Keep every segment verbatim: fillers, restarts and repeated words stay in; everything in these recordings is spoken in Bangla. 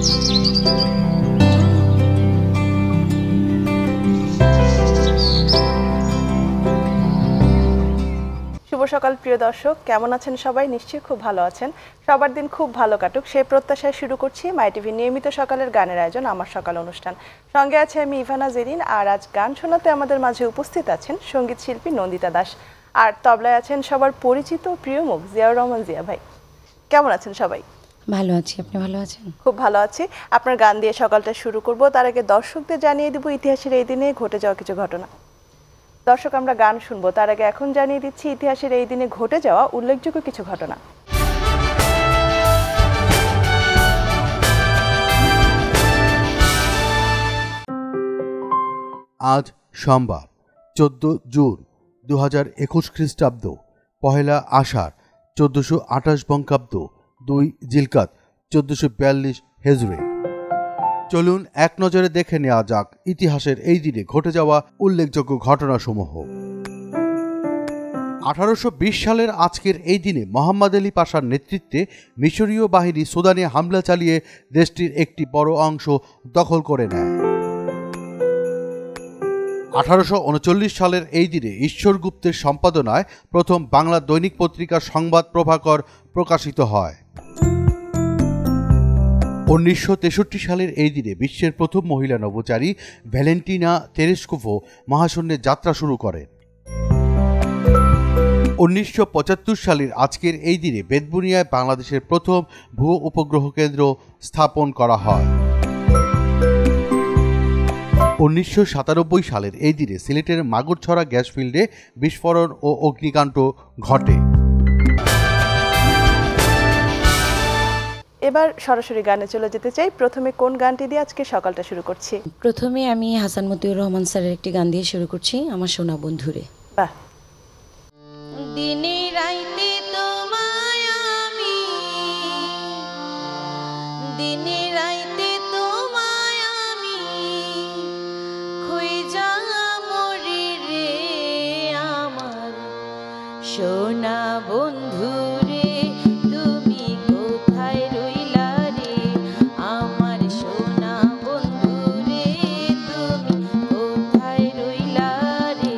শুভ সকাল প্রিয় দর্শক, কেমন আছেন সবাই? নিশ্চয়ই খুব ভালো আছেন। সবার দিন খুব ভালো কাটুক সেই প্রত্যাশায় শুরু করছি মাই টিভি নিয়মিত সকালের গানের আয়োজন আমার সকাল অনুষ্ঠান। সঙ্গে আছে আমি ইভানা জেরিন, আর আজ গান শোনাতে আমাদের মাঝে উপস্থিত আছেন সঙ্গীত শিল্পী নন্দিতা দাস, আর তবলায় আছেন সবার পরিচিত প্রিয় মুখ জিয়াউর রহমান জিয়া ভাই। কেমন আছেন সবাই? ভালো আছি, আপনি ভালো আছেন? খুব ভালো আছি। আপনার গান দিয়ে সকালটা শুরু করব, তার আগে দর্শকদের জানিয়ে দেব ইতিহাসের এই দিনে ঘটে যাওয়া কিছু ঘটনা। দর্শক, আমরা গান শুনবো, তার আগে এখন জানিয়ে দিচ্ছি ইতিহাসের এই দিনে ঘটে যাওয়া উল্লেখযোগ্য কিছু ঘটনা। আজ সোমবার চোদ্দ জুন দু হাজার একুশ খ্রিস্টাব্দ, পহেলা আষাঢ় চোদ্দশো আঠাশ বঙ্গাব্দ, দুই জিলকাত চোদ্দশো বিয়াল্লিশ হেজরে। চলুন এক নজরে দেখে নেওয়া যাক ইতিহাসের এই দিনে ঘটে যাওয়া উল্লেখযোগ্য ঘটনাসমূহ। আঠারোশো বিশ সালের আজকের এই দিনে মোহাম্মদ আলী পাশার নেতৃত্বে মিশরীয় বাহিনী সুদানে হামলা চালিয়ে দেশটির একটি বড় অংশ দখল করে নেয়। আঠারোশো উনচল্লিশ সালের এই দিনে ঈশ্বর গুপ্তের সম্পাদনায় প্রথম বাংলা দৈনিক পত্রিকা সংবাদ প্রভাকর প্রকাশিত হয়। উনিশশো তেষট্টি সালের এই দিনে বিশ্বের প্রথম মহিলা নভোচারী ভ্যালেন্টিনা তেরেস্কোভা মহাশূন্যে যাত্রা শুরু করেন। উনিশশো পঁচাত্তর সালের আজকের এই দিনে বেতবুনিয়ায় বাংলাদেশের প্রথম ভূ উপগ্রহ কেন্দ্র স্থাপন করা হয়। উনিশশো সাতানব্বই সালের এই দিনে সিলেটের মাগুরছড়া গ্যাস ফিল্ডে বিস্ফোরণ ও অগ্নিকাণ্ড ঘটে। এবার সরাসরি গানে চলে যেতে চাই। প্রথমে কোন গানটি দিয়ে আজকে সকালটা শুরু করছি? প্রথমে আমি হাসান মতিউর রহমান স্যারের একটি গান দিয়ে শুরু করছি, আমার সোনা বন্ধুরে। বাহ। দিনে রাইতে তোমায় আমি, দিনে রাইতে তোমায় আমি খুঁজা মরি রে আমার সোনা বন্ধু রে, তুমি কোথায় রইলা রে আমার সোনা বন্ধু রে, তুমি কোথায় রইলা রে।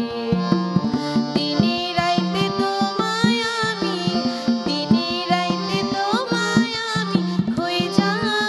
দিনে রাইতে তোমায় আমি, দিনে রাইতে তোমায় আমি খুঁজা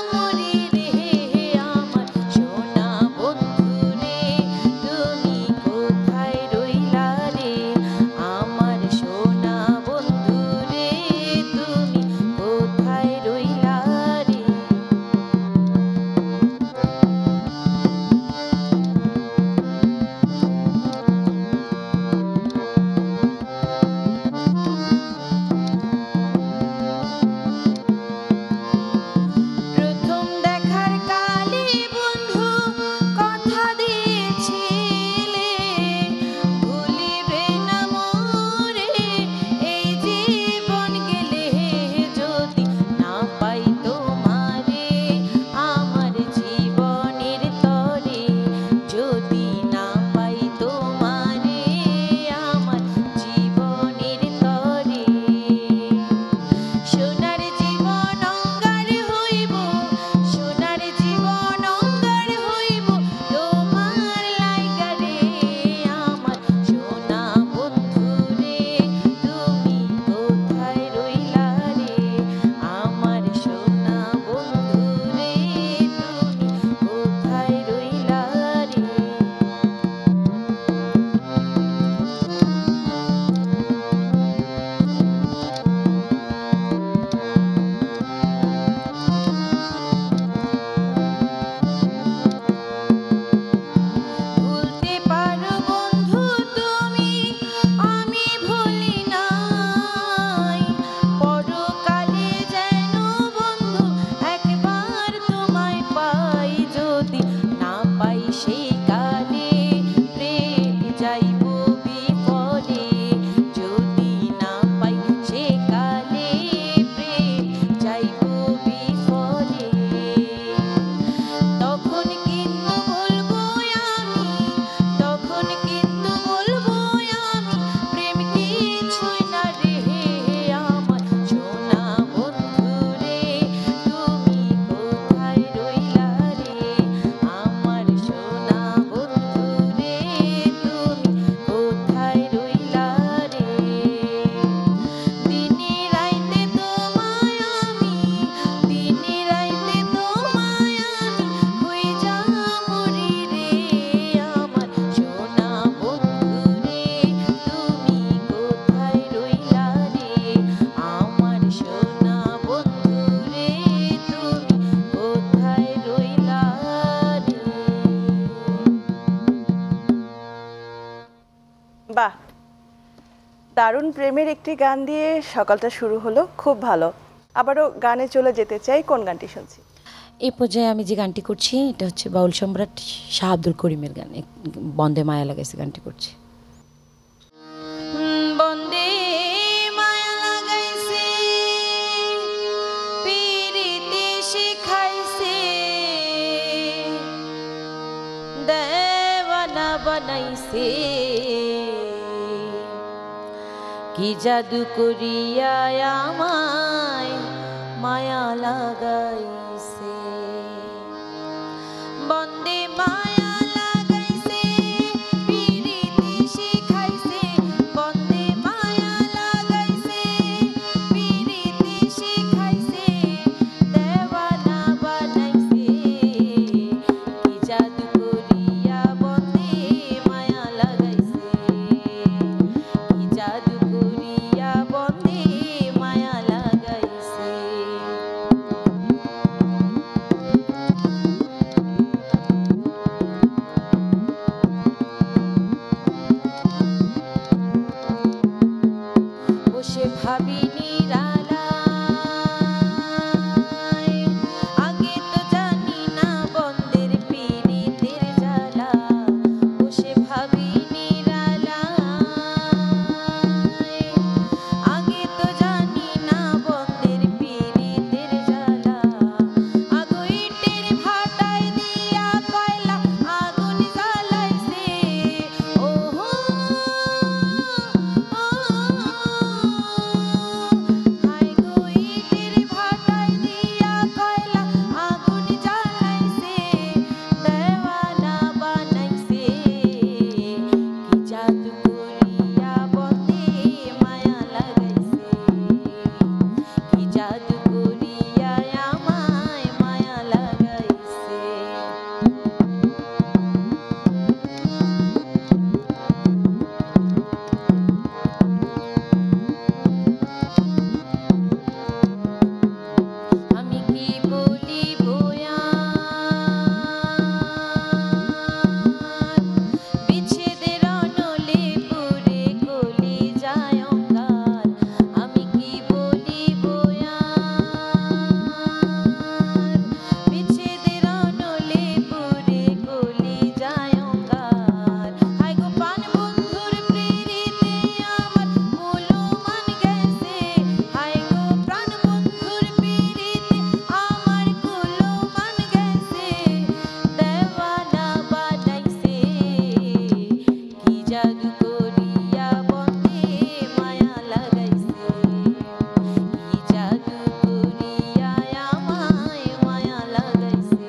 দারুণ প্রেমের একটি গান দিয়ে সকালটা শুরু হলো, খুব ভালো। আবারও গানে চলে যেতে চাই, কোন গানটি শুনছি? এই পর্যায়ে আমি যে গানটি করছি এটা হচ্ছে বাউল সম্রাট শাহ আব্দুল করিমের গান, বন্দে মায়া লাগাইছে গানটি করছি। বন্দে মায়া লাগাইছে পিরিতি শিখাইছে দেওয়ানা বানাইছে কি জাদু করিয়া আমায় মায়া লাগাইছে। বন্দে মায়া লাগাইছে পিরিতি শিখাইছে, বন্দে মায়া লাগাইছে পিরিতি শিখাইছে দেওয়ানা বানাইছে কি জাদু করিয়া বন্দে মায়া লাগাইছে কি জাদু করিয়া বন্দে মায়া লাগাইছে। বসে ভাবি নিরালায় আগে তো জানি না বন্দের পিরিতের জ্বালা, বসে ভাবি নিরালায় আগে তো জানি না বন্দের পিরিতের জ্বালা। আগুইটের ভাটায় দিয়া কয়লা আগুন জ্বালাইছে, ওহো হাই গো ইটের ভাটায় দিয়া কয়লা আগুন জ্বালাইছে দেওয়ানা বানাইছে কি জাদু করিয়া বন্দে মায়া লাগাইছে কি জাদু করিয়া আমায় মায়া লাগাইছে। আমি কি বলিব আর বিচ্ছেদের অনলে পুরে কলি যায় অঙ্গার, আমি কি বলিব আর বিচ্ছেদের অনলে পুরে কলি যায় অঙ্গার। হায় গো প্রাণ বন্ধুর প্রীতিতে আমার কুলমান গেছে, হায় গো প্রাণ বন্ধুর প্রীতিতে আমার কুলমান গেছে দেওয়ানা বানাইছে কি জাদু করিয়া বন্দে মায়া লাগাইছে কি জাদু করিয়া আমায় মায়া লাগাইছে।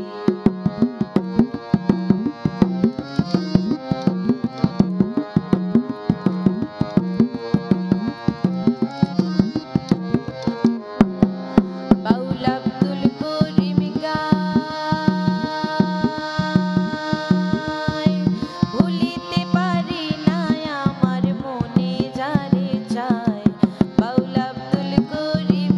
বাউল আব্দুল করিম গায় ভুলিতে পারি না আমার মনে যারে চায়, বাউল আব্দুল করিম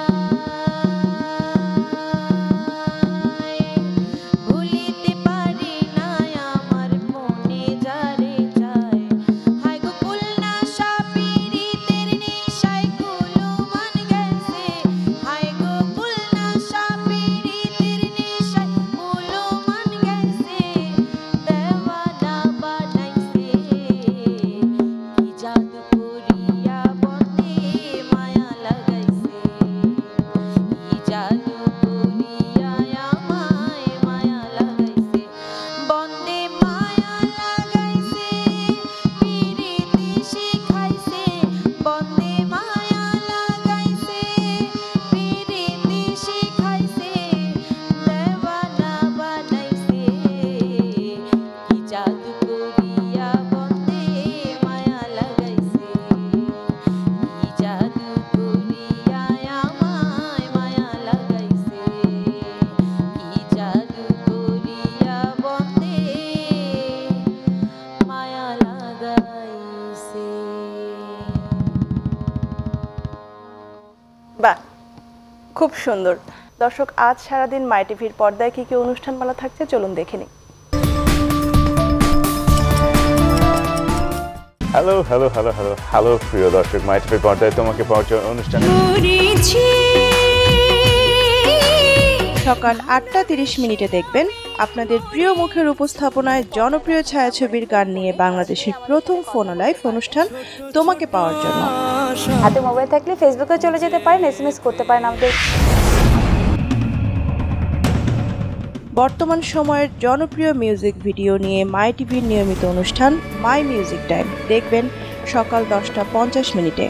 গায় ভুলিতে পারি না আমার মনে যারে চায়। হায় গো কুলনা সাপিরিতের নেশায় কুলমান গেছে, হায় গো কুলনা সাপিরিতের নেশায় কুলমান গেছে দেওয়ানা বানাইছে কি জাদু করিয়া বন্দে মায়া লাগাইছে কি জাদু করিয়া আমায় মায়া লাগাইছে। বন্দে মায়া লাগাইছে পিরিতি শিখাইছে, বন্দে মায়া লাগাইছে পিরিতি শিখাইছে দেওয়ানা বানাইছে কি জাদু করিয়া বন্দে মায়া লাগাইছে কি জাদু করিয়া আমায় মায়া লাগাইছে কি জাদু করিয়া বন্দে মায়া লাগাইছে। বাহ, খুব সুন্দর। দর্শক, আজ সারাদিন মাই টিভির পর্দায় কি কি অনুষ্ঠানমালা থাকছে চলুন দেখে নিই। Hello hello hello hello hello প্রিয় দর্শক, মাই টিভি পর্দায় তোমাকে পাওয়ার জন্য অনুষ্ঠানে সকাল আটটা তিরিশ মিনিটে দেখবেন আপনাদের প্রিয় মুখের উপস্থাপনায় জনপ্রিয় ছায়াছবির গান নিয়ে বাংলাদেশের প্রথম ফোন লাইভ অনুষ্ঠান তোমাকে পাওয়ার জন্য। হাতে মোবাইল থাকলে ফেসবুকে চলে যেতে পারেন, এসএমএস করতে পারেন আমাদের। বর্তমান সময়ের জনপ্রিয় মিউজিক ভিডিও নিয়ে মাই টিভির নিয়মিত অনুষ্ঠান মাই মিউজিক টাইম দেখবেন সকাল দশটা পঞ্চাশ মিনিটে।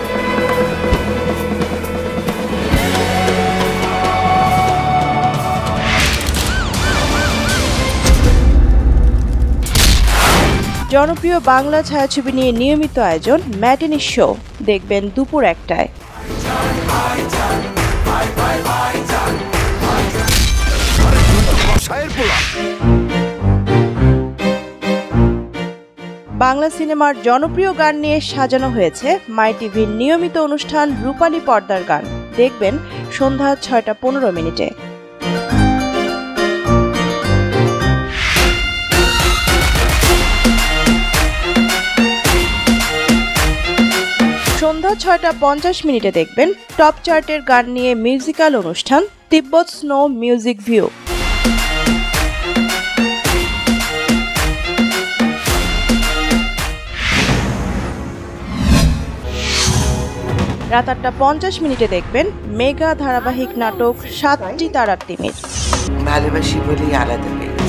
জনপ্রিয় বাংলা ছায়াছবি নিয়ে নিয়মিত আয়োজন ম্যাটিনি শো দেখবেন দুপুর একটায়। বাংলা সিনেমার জনপ্রিয় গান নিয়ে সাজানো হয়েছে মাই টিভির নিয়মিত অনুষ্ঠান রূপালী পর্দার গান দেখবেন সন্ধ্যা ছয়টা পনেরো মিনিটে। সন্ধ্যা ছয়টা পঞ্চাশ মিনিটে দেখবেন টপ চার্টের গান নিয়ে মিউজিক্যাল অনুষ্ঠান তিব্বত স্নো মিউজিক ভিউ। রাত আটটা পঞ্চাশ মিনিটে দেখবেন মেগা ধারাবাহিক নাটক সাতটি তারার তিমির। ভালোবাসি বলেই আলাদা পেয়েছি।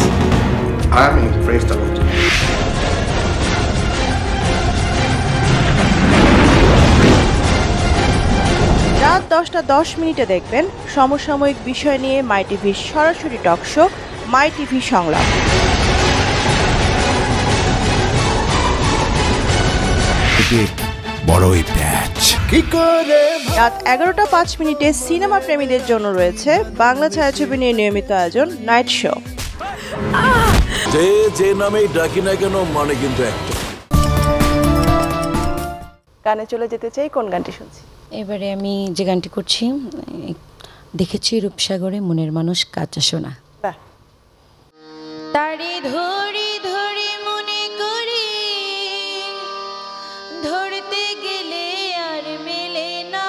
রাত দশটা দশ মিনিটে দেখবেন সমসাময়িক বিষয় নিয়ে মাই টিভির সরাসরি টক শো মাই টিভি সংলাপ। বড়ই প্যাচ কি করে। রাত এগারোটা পাঁচ মিনিটে সিনেমা প্রেমীদের জন্য রয়েছে বাংলা ছায়াছবি নিয়ে নিয়মিত আয়োজন নাইট শো। যে যে নামেই ডাকি না কেন মানে কিন্তু একটা। গানে চলে যেতে চাই, কোন গানটি শুনছি? এবারে আমি যে গানটি করছি, দেখেছি রূপসাগরে মনের মানুষ কাঁচা সোনা। তারে ধরি ধরি মনে করি ধরতে গেলে আর মেলে না,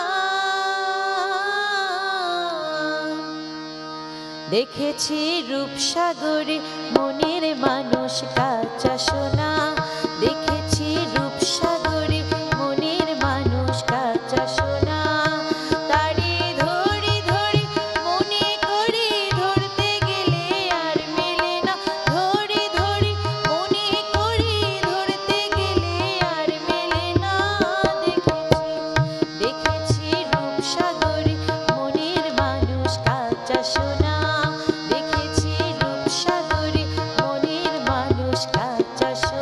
দেখেছি রূপসাগরে মনের মানুষ কাঁচা সোনা, দেখেছি রূপসাগরে মনের মানুষ কাঁচা সোনা। তারে ধরি ধরি মনে করি ধরতে গেলে আর মেলে না, ধরি ধরি মনে করি ধরতে গেলে আর মেলে না, দেখেছি দেখেছি রূপসাগরে মনের মানুষ কাঁচা সোনা, দেখেছি রূপসাগরে মনের মানুষ কাঁচা সোনা।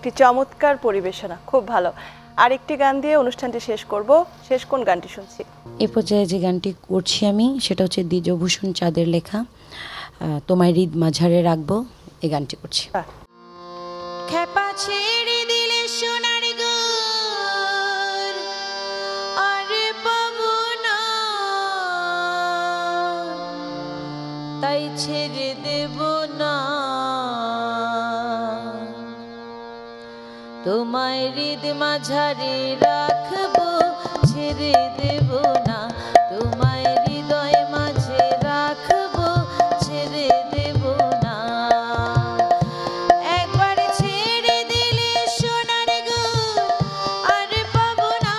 একটি চমৎকার পরিবেশনা, খুব ভালো। আরেকটি গান দিয়ে অনুষ্ঠানটি শেষ করব। শেষ কোন গানটি শুনছি? এ পর্যায়ে যে গানটি করছি আমি সেটা হচ্ছে দ্বিজভূষণ চাঁদের লেখা তোমায় হৃদ মাঝারে রাখবো, এই গানটি করছি। খেপা ছেড়ে দিলে সোনার গুড় আর পাবো না, তাই ছেড়ে দেব না তোমায় হৃদ মাঝারে রাখবো, ছেড়ে দেব না তোমায় হৃদয় মাঝে রাখবো, ছেড়ে দেব না। একবার ছেড়ে দিলে সোনার গুড় আর পাবো না,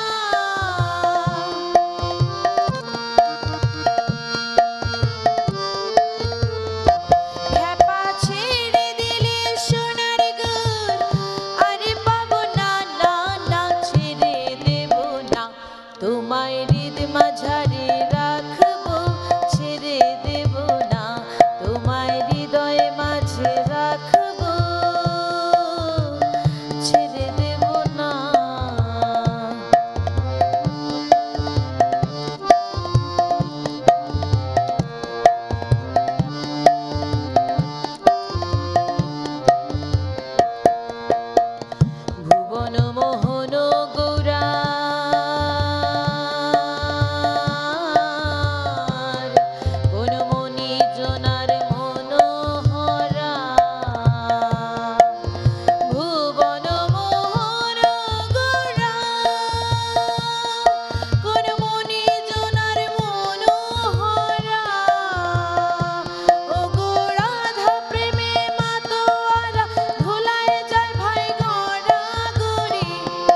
খেপা ছেড়ে দিলে সোনার গুড় আর পাবো না, না না ছেড়ে দেব না তোমায় হৃদ মাঝারে রাখবো, ছেড়ে দেব না তোমায় হৃদয় মাঝে রাখবো, ছেড়ে দেব না। ভুবন মোহন গৌরা কোন মনি জনার মনোহরা, ভুবন মোহন গৌরা কোন মনি জনার মনোহরা, ও গোরাধা প্রেমে মাতোয়ারা ধুলায় যায় ভাই গড়া গড়ি,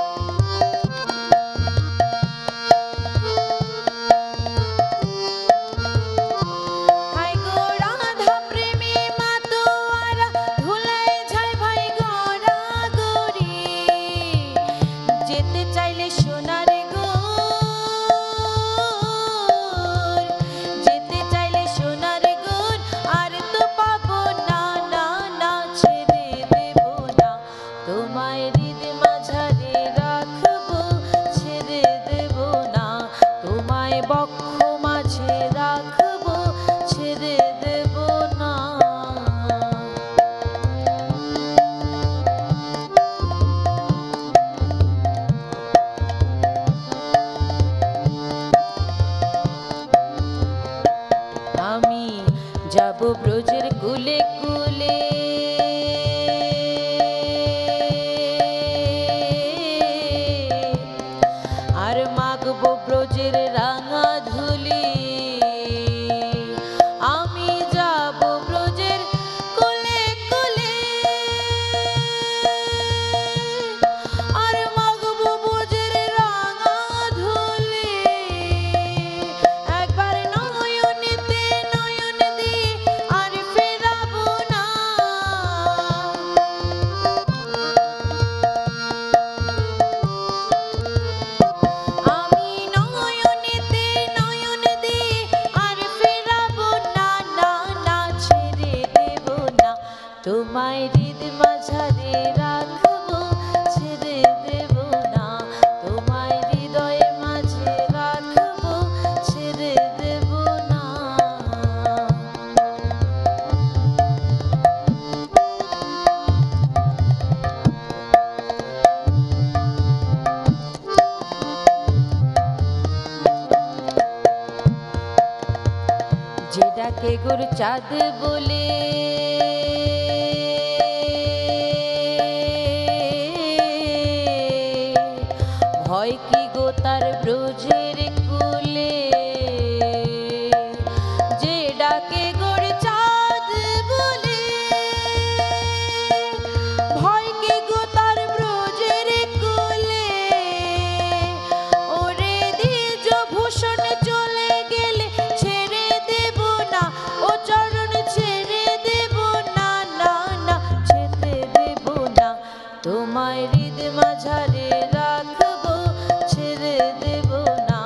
হাই গোরাধা প্রেমে মাতোয়ারা ধুলায় যায় ভাই গড়া গড়ি, যেতে চাইলে সোনার গুড়, যেতে চাইলে সোনার গুড় আর তো পাবো না, না না ছেড়ে দেব না তোমায় হৃদ মাঝারে রাখবো, ছেড়ে দেব না তোমায় বক্ষ মাঝে রাখবো, ছেড়ে দেব না। আমি যাব ব্রজের কুলে কুলে, আর মাগবো ব্রজের রাঙা ধুলি, আমি যাব ব্রজের কুলে কুলে, আর মাগবো ব্রজের রাঙা ধুলি, একবার নয়নেতে নয়ন দিয়ে আর ফেরাবো না, আমি নয়নেতে নয়ন দিয়ে আর ফেরাবো না, না না ছেড়ে দেব না তোমায় হৃদ মাঝারে রাখবো, ছেড়ে দেব না তোমায় হৃদয় মাঝে রাখবো, ছেড়ে দেব না। যে ডাকে গোর চাঁদ বলে, ভয় কি গো তার ব্রজের কুলে, যে ডাকে গোর চাঁদ বলে, ভয় কি গো তার ব্রজের কুলে, ওরে দ্বিজভূষণ চলে গেলে ছেড়ে দেব না, ও চরণ ছেড়ে দেব না, না না ছেড়ে দেব না তোমায় হৃদ মাঝারে রাখবো, ছেড়ে দেব না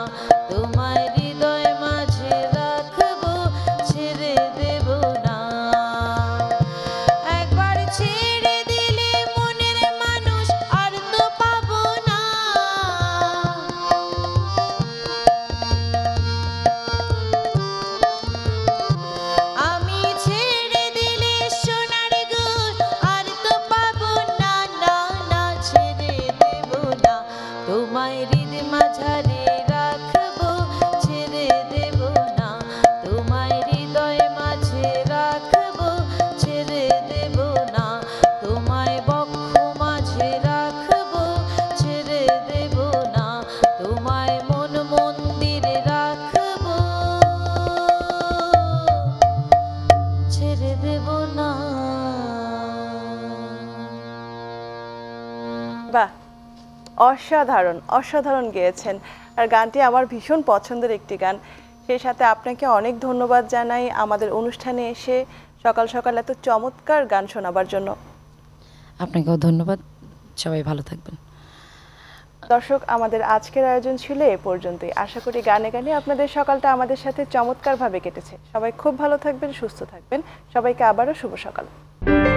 অসাধারণ অসাধারণ গেয়েছেন, আর গানটি আমার ভীষণ পছন্দের একটি গান। সেই সাথে আপনাকে অনেক ধন্যবাদ জানাই আমাদের অনুষ্ঠানে এসে সকাল সকাল এত চমৎকার গান শোনাবার জন্য। আপনাকেও ধন্যবাদ, সবাই ভালো থাকবেন। দর্শক, আমাদের আজকের আয়োজন ছিল এ পর্যন্তই। আশা করি গানে গানে আপনাদের সকালটা আমাদের সাথে চমৎকারভাবে কেটেছে। সবাই খুব ভালো থাকবেন, সুস্থ থাকবেন। সবাইকে আবারও শুভ সকাল।